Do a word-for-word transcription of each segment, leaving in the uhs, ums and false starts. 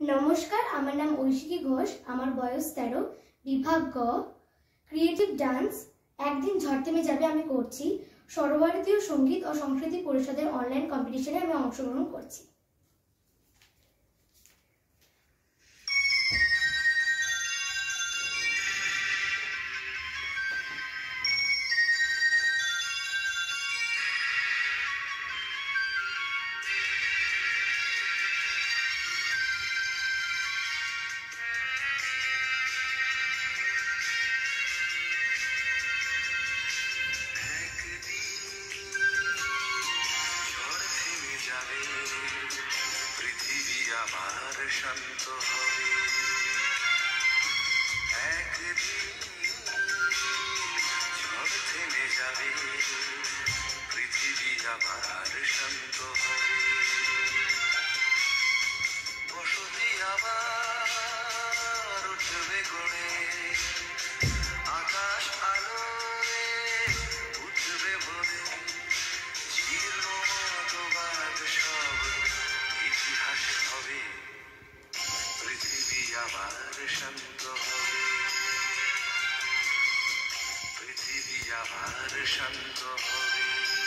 নমস্কার, আমার নাম ঐশিকী ঘোষ। আমার বয়স তেরো। বিভাগ গ, ক্রিয়েটিভ ডান্স। একদিন ঝড় থেমে যাবে আমি করছি। সর্বভারতীয় সঙ্গীত ও সংস্কৃতি পরিষদের অনলাইন কম্পিটিশনে আমি অংশগ্রহণ করছি। পৃথিবী আবার শান্ত হবে একদিন, ঝড় থেমে যাবে, পৃথিবী আবার শান্ত হবে, বসতি আবার উঠবে গড়ে, আকাশ আলোয় উঠবে ভরে, জীর্ণ মতবাদ সব ইতিহাস হবে, পৃথিবী আবার শান্ত হবে, পৃথিবী আবার শান্ত হবে।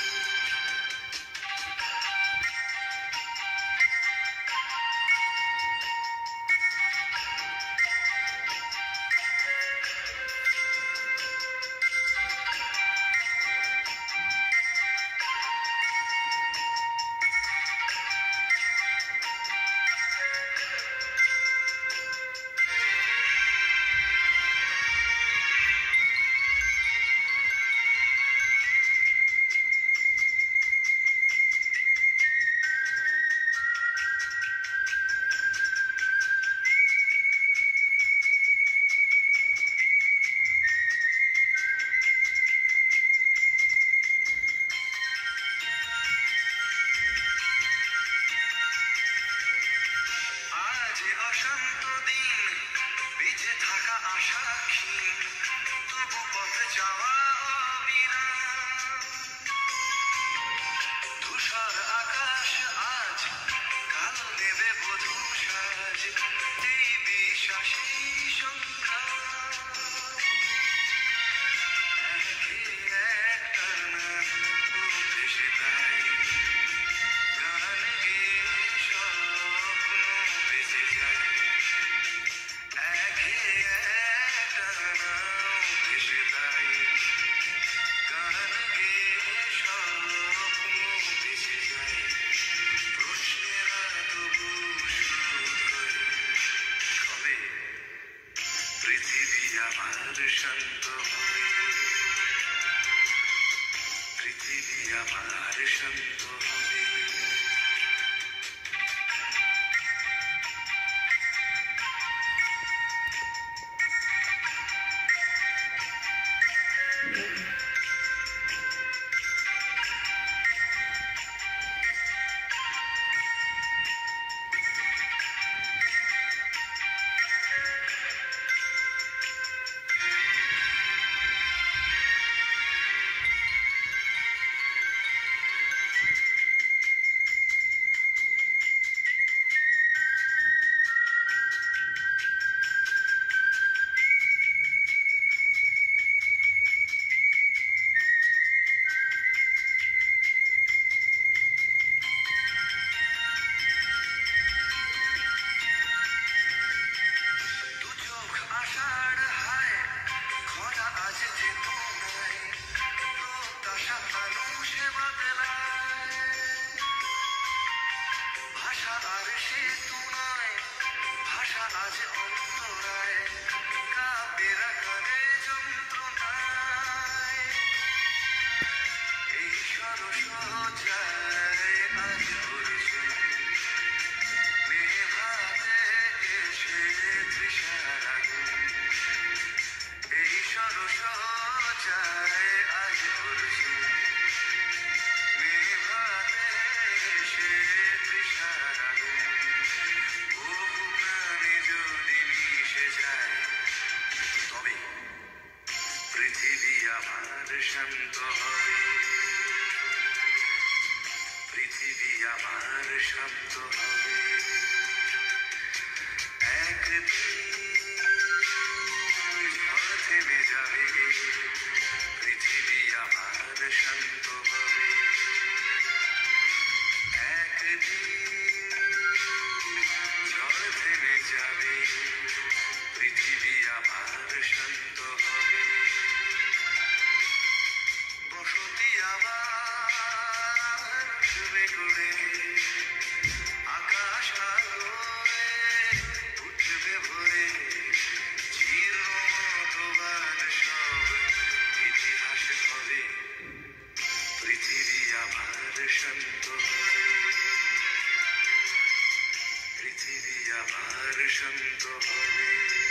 অশান্ত দিন, বেঁচে থাকা আশা ক্ষীণ, তবু পথ যাওয়া অবিরাম, ধূসর আকাশ আজ কাল নেবে বধূ সাজ, এই বিশ্বাসী সংগ্রাম, একে এক টানা ভেসে তাই গান গেয়ে স্বপ্ন ভেসে যায়, একে এক টানা ভেসে তাই গান গেয়ে স্বপ্ন ভেসে যায়, প্রশ্নেরা তবু শোধ হয়ে কবে পৃথিবী আমার শান্ত হবে, পৃথিবী আমার শান্ত হবে। ভাষা আর সেতু নয়, ভাষা আজ অন্তরায়, কাব্যের আকারে যন্ত্রণায়, এই সরসজ্জায় আজ ভরছে মেঘাতে এসে তৃষার আগুন, এই সরসজ্জায় আজ ভরছে মেঘাতে এসে তৃষার আগুন, বহু প্রাণে যদি মিশে যায় তবে পৃথিবী আমার শান্ত হবে, পৃথিবী আমার শান্ত হবে। একদিন ঝড় থেমে যাবে, পৃথিবী আমার শান্ত হবে। একদিন ঝড় থেমে যাবে, পৃথিবী আমার শান্ত হবে। বসতি আবার উঠবে করে, আকাশ আলোয় উঠবে ভরে, চিরমতবাদ সব ইতিহাস হবে, পৃথিবী আবার শান্ত হবে, পৃথিবী আবার শান্ত হবে।